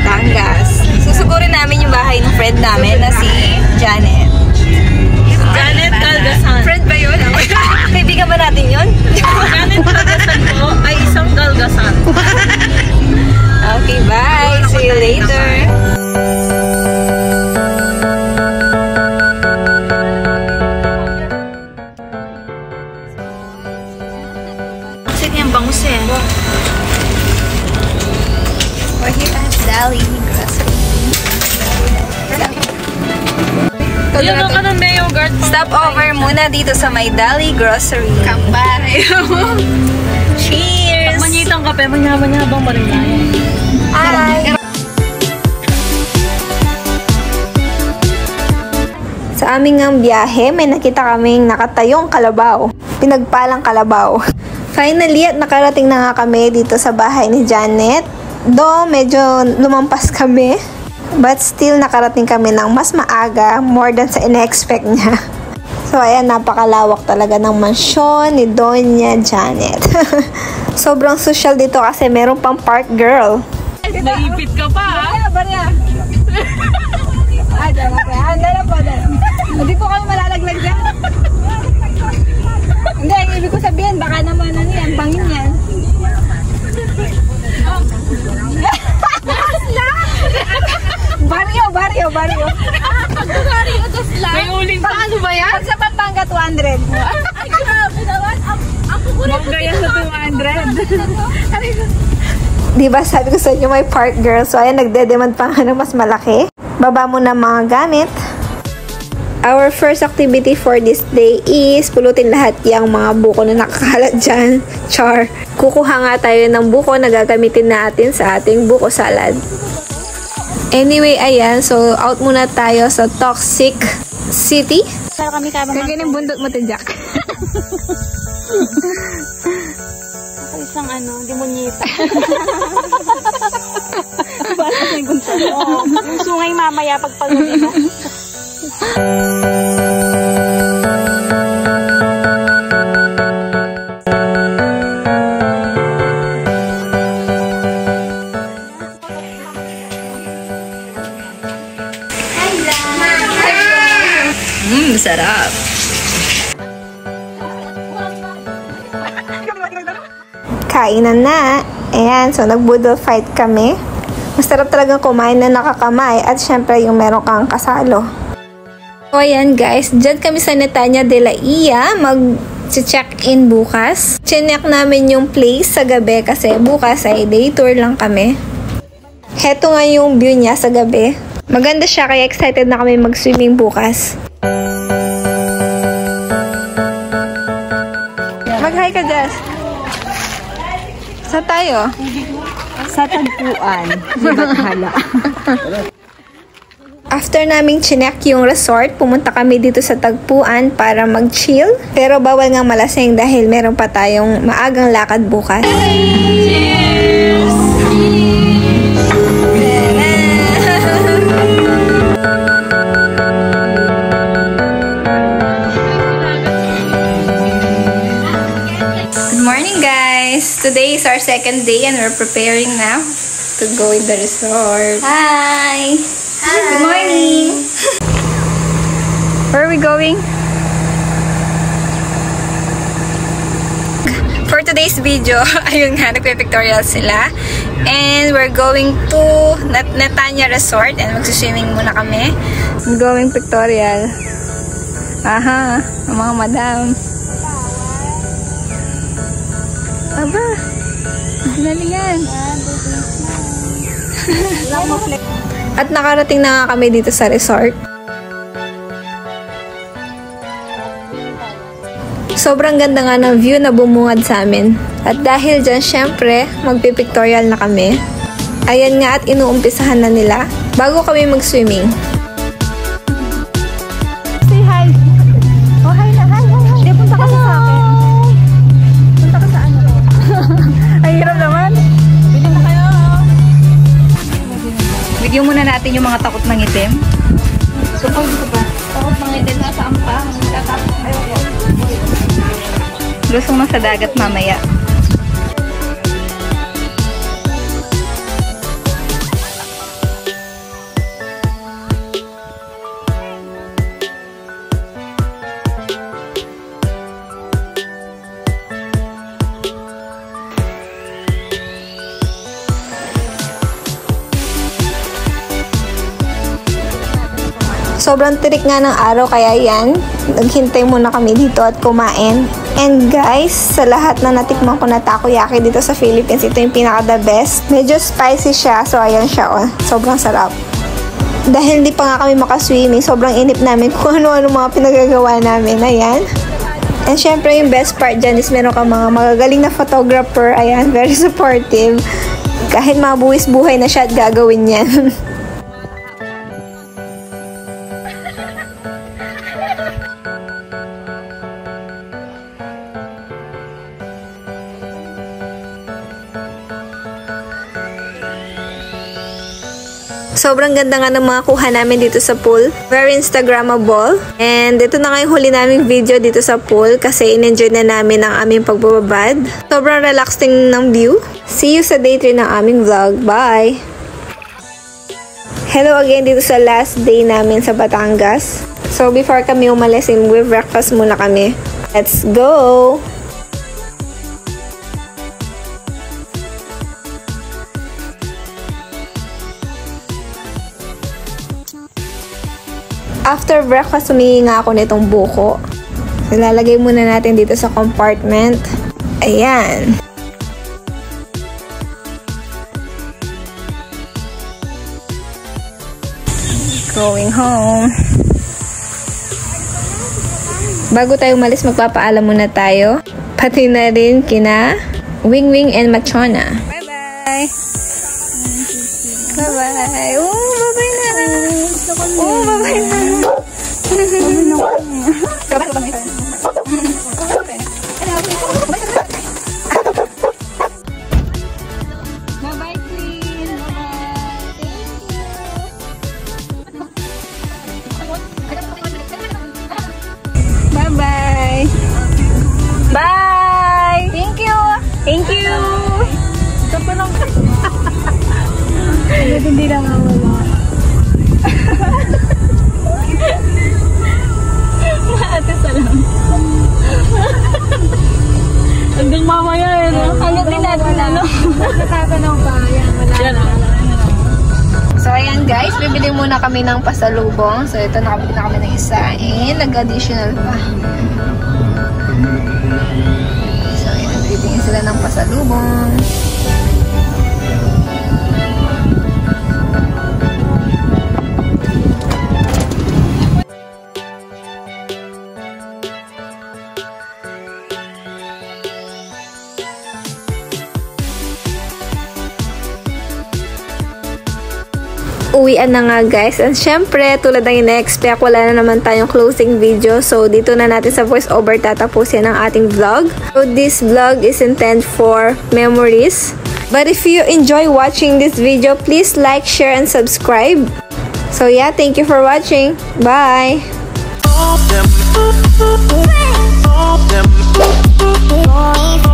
Batangas. Susugurin namin yung bahay ng friend namin na si Janet. Janet Galgasan. Friend ba yun? Kaibigan ba natin yun? Janet Galgasan po ay isang Galgasan. Okay, bye. See you later. Kasi yung bangus eh. We're here at Dali Grocery. Yung ka ng yogurt. Stop over muna dito sa may Dali Grocery. Kampay. Cheers! Manyitang kape, manyabang pa rin tayo. Hi! Sa aming ang biyahe, may nakita kaming nakatayong kalabaw. Pinagpalang kalabaw. Finally, at nakarating na nga kami dito sa bahay ni Janet. Do, medyo lumampas kami. But still, nakarating kami ng mas maaga, more than sa ina-expect niya. So, ayan, napakalawak talaga ng mansyon ni Doña Janet. Sobrang social dito kasi meron pang park girl. Naipit ka pa, ha? Barya! Ay, dala pa. Dala po, dala. Hindi po kami malalaglag dyan. Hindi, ang ibig ko sabihin, baka naman ano yan, pangin yan. Baryo. Baryo, dos lang. May uling pa. Ano ba yan? Pag sa Pampanga, 200. Ay, grabe naman. Ako ko rin. Magaya sa 200. Diba sabi ko sa inyo may park girl. So ayan, nagde-demand pa nga ng mas malaki. Baba mo na mga gamit. Our first activity for this day is pulutin lahat yung mga buko na nakakalat dyan. Char. Kukuha nga tayo ng buko na gagamitin natin sa ating buko salad. Anyway, ayan. So, out muna tayo sa Toxic City. Para kami ka mga... Kaya bundot mo to, Jack. Ako isang demonyeta. Bala na yung gunso. Oo. Yung sungay mamaya pagpaguli na. Sarap. Kainan na. Ayan, so nag-boodle fight kami. Masarap talagang kumain na nakakamay at syempre yung meron kang kasalo. So ayan guys, dyan kami sa Netanya de la Ia mag-check-in bukas. Chinek namin yung place sa gabi kasi bukas ay day tour lang kami. Heto nga yung view niya sa gabi. Maganda siya kaya excited na kami mag-swimming bukas. Mag-hi ka, Jess. Saan tayo? Sa tagpuan. Bahala. After naming chinek yung resort, pumunta kami dito sa Tagpuan para mag-chill. Pero bawal nga malasing dahil meron pa tayong maagang lakad bukas. Cheers! Good morning, guys! Today is our second day and we're preparing now to go in the resort. Hi! Good morning! Where are we going? For today's video, ayun nga, nagpe-pictorial sila. And we're going to Netanya Resort and magsuswimming muna kami. I'm going pictorial. Aha, ang mga madam. Aba, galingan. At nakarating na nga kami dito sa resort. Sobrang ganda nga ng view na bumungad sa amin. At dahil dyan, syempre, magpipictorial na kami. Ayan nga at inuumpisahan na nila bago kami mag-swimming. Say hi! Oh, hi na! Hi! Hindi, punta ka sa akin. Punta ka sa ano? Ay, hirap naman. Bigyan na kayo. Bigyan muna natin yung mga takot ng itim. So, pag ito ba? Takot ng itim na sa ampa. Ayoko. Lusong na sa dagat mamaya. Sobrang tirik nga ng araw, kaya yan, naghintay muna kami dito at kumain. And guys, sa lahat na natikman ko na takoyaki dito sa Philippines, ito yung pinaka the best. Medyo spicy siya, so ayan siya, oh. Sobrang sarap. Dahil hindi pa nga kami makaswimming, sobrang inip namin kung ano-ano mga pinagagawa namin. Ayan. And syempre, yung best part dyan is meron ka mga magagaling na photographer. Ayan, very supportive. Kahit mabuwis buhay na siya at gagawin yan. Sobrang ganda nga ng mga kuha namin dito sa pool. Very Instagrammable. And ito na nga yung huli naming video dito sa pool kasi in-enjoy na namin ang aming pagbababad. Sobrang relaxing ng view. See you sa day 3 ng aming vlog. Bye! Hello again dito sa last day namin sa Batangas. So before kami umalis, breakfast muna kami. Let's go! After breakfast, humingi nga ako nitong buko. Ilalagay muna natin dito sa compartment. Ayan. Going home. Bago tayo umalis, magpapaalam muna tayo. Pati na rin kina Wing Wing and Machona. Bye-bye! Bye-bye! Oh, bye-bye na! Oh, bye-bye na! Bye-bye, Queen. Bye-bye! Bye! Thank you! Thank you! Ito pa lang. Hindi lang mawala. Ate, salam. Hanggang mamaya eh, no? Hanggang din natin, ano? Natatanong pa. Yan, wala na. So, ayan guys, bibili muna kami ng pasalubong. So, ito, nakabili na kami ng isa. And, nag-additional pa. So, ayan, bibigyan sila ng pasalubong. Uwian na nga guys, and syempre tulad ng ina-expect, wala na naman tayong closing video, so dito na natin sa voice over tatapusin ang ating vlog. So this vlog is intended for memories, but if you enjoy watching this video, please like, share, and subscribe. So yeah, thank you for watching. Bye!